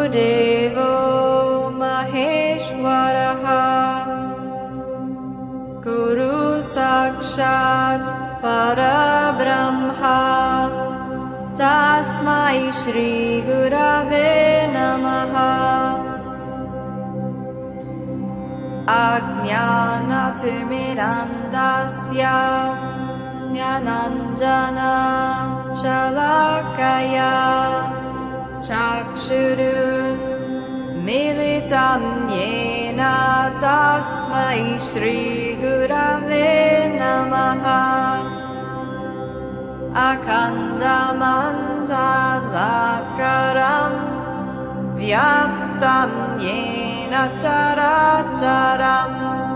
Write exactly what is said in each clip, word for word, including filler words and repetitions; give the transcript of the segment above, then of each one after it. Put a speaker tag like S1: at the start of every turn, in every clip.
S1: Devo Maheshwaraha Guru Sakshat Parabrahma Tasmai Shri Gurave Namaha Ajnanatimirandasya Jnananjana Shalakaya Chakshurun Militam Yena Tasmai Shri Gurave Namaha Akandamandalakaram Vyaptam Yena Characharam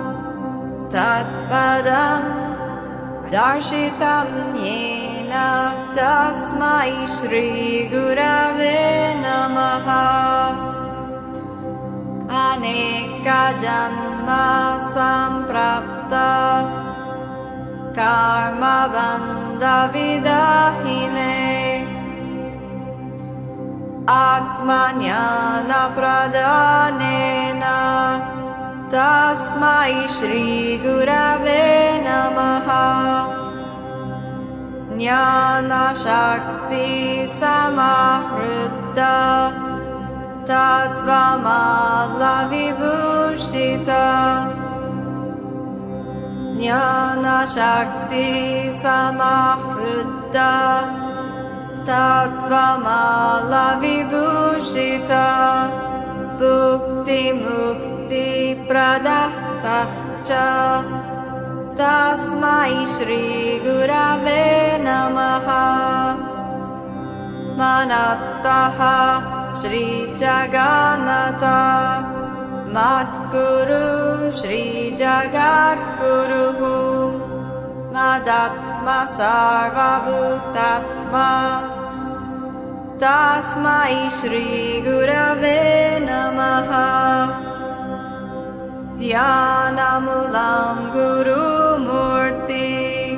S1: Tatpadam Darshitam Yena Tasmai Shri Gurave Namaha Aneka Janma Samprapta Karma Bandha Vidahine Atmanyana Pradhanena Tasmai Shri Gurave Namaha Jnana Shakti Samahruta Tattvamala Vibhushita Jnana Shakti Samahruta Tattvamala Vibhushita Bhukti Mukti Pradahtacha Tasmai Shri Gurave Namaha Manattaha Shri Jagannatha Matguru Shri Jagadguruhu Madatma Sarvabhutatma Tasmai Shri Gurave Namaha Dhyanamulam Guru Murti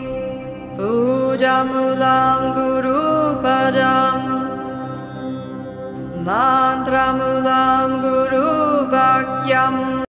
S1: Pujamulam Guru Padam Mantramulam Guru Bhakyam